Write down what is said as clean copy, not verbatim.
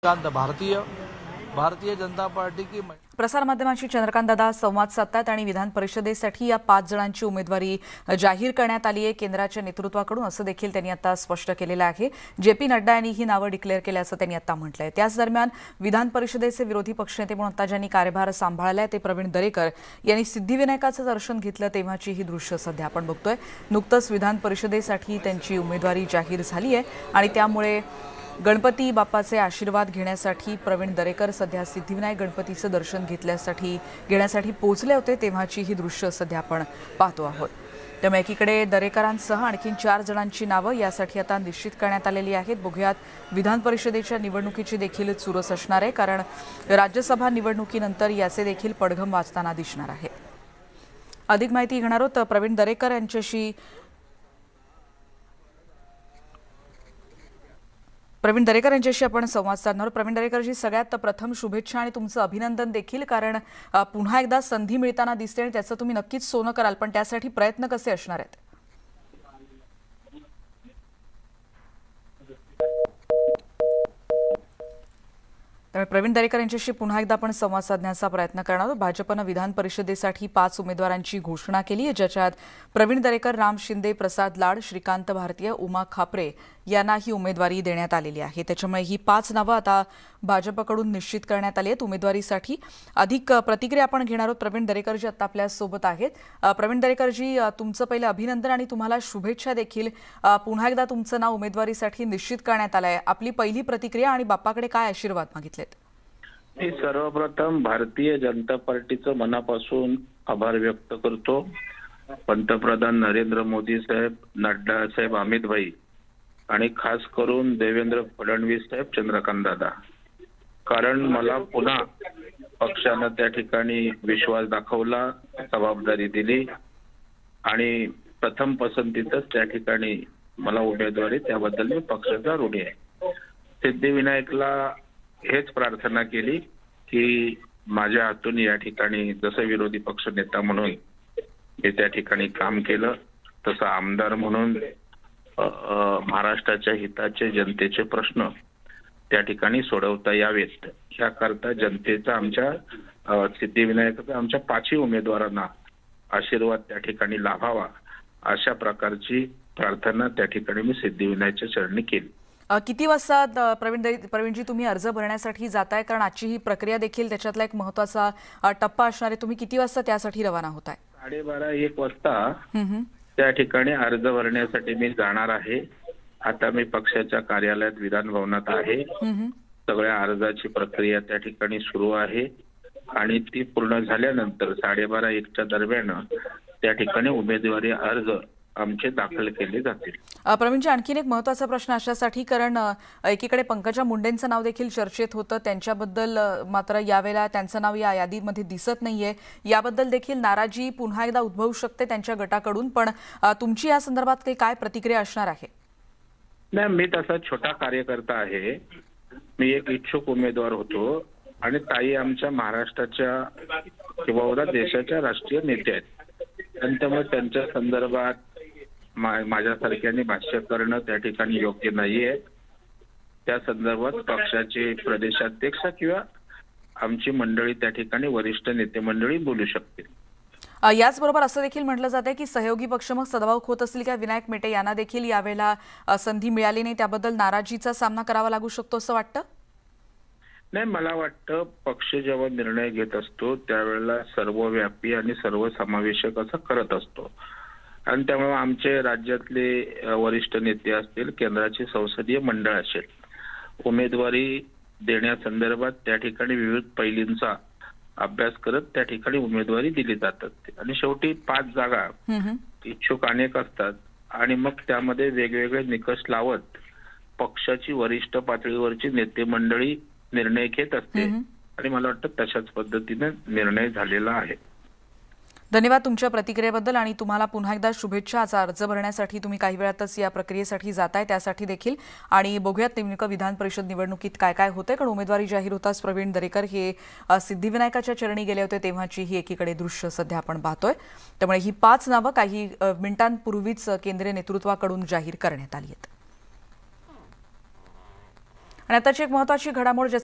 Bharatiya Janata party की प्रसार माध्यमांशी चंद्रकांत दादा संवाद साधतात आणि विधान परिषदेसाठी या 5 जणांची उमेदवारी जाहीर करण्यात आली आहे केंद्राच्या नेतृत्वाकडून, असं देखील त्यांनी आता स्पष्ट केलेलं आहे। जेपी नड्डा यांनी ही नावं डिक्लेअर केल्याचं त्यांनी आता म्हटलंय। त्याच दरम्यान विधान परिषदेचे विरोधी पक्षनेते म्हणून आता ज्यांनी कार्यभार सांभाळलाय ते प्रवीण दरेकर यांनी सिद्धिविनायकाचं दर्शन घेतलं तेव्हाची ही दृश्य सध्या आपण बघतोय। नुकतंच विधान परिषदेसाठी त्यांची उमेदवारी जाहीर झाली आहे आणि त्यामुळे गणपती बाप्पाचे आशीर्वाद घेण्यासाठी प्रवीण दरेकर सध्या सिद्धिविनायक गणपतीचं दर्शन घेण्यासाठी पोहोचले होते तेव्हाची ही दृश्य सध्या आपण पाहतो आहोत। त्यामुळे एकीकडे दरेकरांसह आणखी 4 जणांची नावं यासाठी आता निश्चित करण्यात आलेली आहेत। बघूयात विधान परिषदेच्या निवडणुकीची देखील चुरस असणार आहे, कारण राज्यसभा निवडणुकीनंतर याचे देखील पडघम वाचताना दिसणार आहे। अधिक माहिती घेणार आहोत प्रवीण दरेकर यांच्याशी। प्रवीण दरेकर यांच्याशी आपण संवाद साधणार। प्रवीण दरेकरजी, सगळ्यात प्रथम शुभेच्छा आणि तुमचं अभिनंदन देखील, कारण पुन्हा एकदा संधी मिळताना दिसते आणि त्याचं तुम्ही नक्कीच सोनं कराल, पण त्यासाठी प्रयत्न कसे असणार आहेत? प्रवीण दरेकर यांच्याशी पुन्हा एकदा आपण संवाद साधण्याचा प्रयत्न करणार आहोत। भाजपनं विधान परिषदेसाठी 5 उमेदवारांची घोषणा केली आहे, ज्याच्यात प्रवीण दरेकर, राम शिंदे, प्रसाद लाड, श्रीकांत भारतीय, उमा खापरे यांना ही उमेदवारी देण्यात आलेली आहे। त्याच्यामुळे ही 5 नावं आता भाजपकडून निश्चित करण्यात आली आहेत उमेदवारीसाठी। अधिक प्रतिक्रिया आपण घेणार आहोत। प्रवीण दरेकरजी आता आपल्या सोबत आहेत। प्रवीण दरेकरजी, तुमचं पहिलं अभिनंदन आणि तुम्हाला शुभेच्छा देखील। पुन्हा एकदा तुमचं नाव उमेदवारीसाठी निश्चित करण्यात आलंय। आपली पहिली प्रतिक्रिया आणि बाप्पाकडे काय आशीर्वाद मागितलेत? मी सर्वप्रथम भारतीय जनता पार्टीचं मनापासून आभार व्यक्त करतो। पंतप्रधान नरेंद्र मोदी साहेब, नड्डा साहेब, अमित भाई आणि खास करून देवेंद्र फडणवीस साहेब, चंद्रकांत दादा, कारण मला पुन्हा पक्षानं त्या ठिकाणी विश्वास दाखवला, जबाबदारी दिली आणि प्रथम पसंतीतच त्या ठिकाणी मला उमेदवारी, त्याबद्दल मी पक्षाचा ऋणी आहे। सिद्धिविनायकला हेच प्रार्थना केली की माझ्या हातून या ठिकाणी जसं विरोधी पक्ष नेता म्हणून मी त्या ठिकाणी काम केलं, तसं आमदार म्हणून महाराष्ट्राच्या हिताचे, जनतेचे प्रश्न त्या ठिकाणी सोडवता यावेत याकरता जनतेचा, आमच्या सिद्धिविनायकाचा, आमच्या 5ही उमेदवारांना आशीर्वाद त्या ठिकाणी लाभावा, अशा प्रकारची प्रार्थना त्या ठिकाणी मी सिद्धिविनायकाच्या चरणी केली। किती वाजता प्रवीणजी तुम्ही अर्ज भरण्यासाठी जाताय? कारण आजची ही प्रक्रिया देखील त्याच्यातला एक महत्त्वाचा टप्पा असणार आहे। तुम्ही किती वाजता त्यासाठी रवाना होताय? 12:30-1 वाजता त्या ठिकाणी अर्ज भरण्यासाठी मी जाणार आहे। आता मी पक्षाच्या कार्यालयात विधान भवनात आहे। सगळ्या अर्जाची प्रक्रिया त्या ठिकाणी सुरू आहे आणि ती पूर्ण झाल्यानंतर 12:30-1च्या दरम्यान त्या ठिकाणी उमेदवारी अर्ज आमचे दाखल केले जातील। प्रवीणजी, आणखीन एक महत्त्वाचा प्रश्न अशासाठी, कारण एकीकडे पंकजा मुंडेंचं नाव देखील चर्चेत होतं, त्यांच्याबद्दल मात्र यावेळेला त्यांचं नाव या यादीमध्ये दिसत नाहीये, याबद्दल देखील नाराजी पुन्हा एकदा उद्भवू शकते त्यांच्या गटाकडून, पण तुमची या संदर्भात काय प्रतिक्रिया असणार आहे? नाही, मी तसा छोटा कार्यकर्ता आहे, मी एक इच्छुक उमेदवार होतो आणि ताई आमच्या महाराष्ट्राच्या किंवा देशाच्या राष्ट्रीय नेते आहेत आणि त्यामुळे त्यांच्या संदर्भात माझ्यासारख्याने भाष्य करणं त्या ठिकाणी योग्य नाहीये। त्या संदर्भात पक्षाचे प्रदेशाध्यक्ष किंवा आमची मंडळी, त्या ठिकाणी वरिष्ठ नेते मंडळी बोलू शकतील। याचबरोबर असं देखील म्हटलं जाते की सहयोगी पक्ष मग सदभाव होत असतील किंवा विनायक मेटे यांना देखील यावेळेला संधी मिळाली नाही, त्याबद्दल नाराजीचा सामना करावा लागू शकतो असं वाटतं? नाही, मला वाटतं पक्ष जेव्हा निर्णय घेत असतो त्यावेळेला सर्वव्यापी आणि सर्वसमावेशक असं करत असतो आणि त्यामुळे आमचे राज्यातले वरिष्ठ नेते असतील, केंद्राचे संसदीय मंडळ असेल, उमेदवारी देण्यासंदर्भात त्या ठिकाणी विविध पैलूंचा अभ्यास करत त्या ठिकाणी उमेदवारी दिली जातात आणि शेवटी 5 जागा इच्छुक अनेक असतात आणि मग त्यामध्ये वेगवेगळे निकष लावत पक्षाची वरिष्ठ पातळीवरची नेते मंडळी निर्णय घेत असते आणि मला वाटतं तशाच पद्धतीने निर्णय झालेला आहे। धन्यवाद तुमच्या प्रतिक्रियेबद्दल आणि तुम्हाला पुन्हा एकदा शुभेच्छा। आज अर्ज भरण्यासाठी तुम्ही काही वेळातच या प्रक्रियेसाठी जाताय त्यासाठी देखील, आणि बघूयात नेमकं विधान परिषद निवडणुकीत काय काय होतंय, कारण उमेदवारी जाहीर होताच प्रवीण दरेकर हे सिद्धिविनायकाच्या चरणी गेले होते तेव्हाची ही एकीकडे दृश्य सध्या आपण पाहतोय। त्यामुळे ही 5 नावं काही मिनिटांपूर्वीच केंद्रीय नेतृत्वाकडून जाहीर करण्यात आली आहेत। आणि आताची एक महत्त्वाची घडामोड